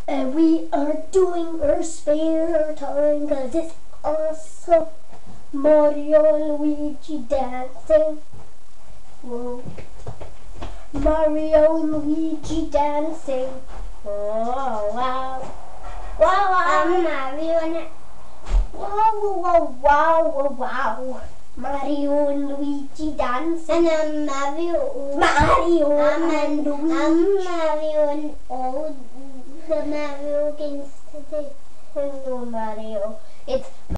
We are doing our spare time because it's awesome. Mario and Luigi dancing. Whoa. Mario and Luigi dancing. Oh, wow. Wow, wow. Mario and wow. Mario and Luigi dancing. And Mario. Mario and Luigi. Mario and all the Mario games today. Hello, Mario. It's